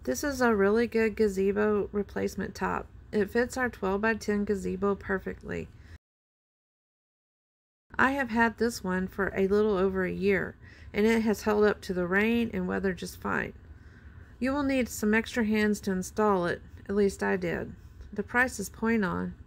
This is a really good gazebo replacement top. It fits our 12 by 10 gazebo perfectly. I have had this one for a little over a year, and it has held up to the rain and weather just fine. You will need some extra hands to install it, at least I did. The price is point on.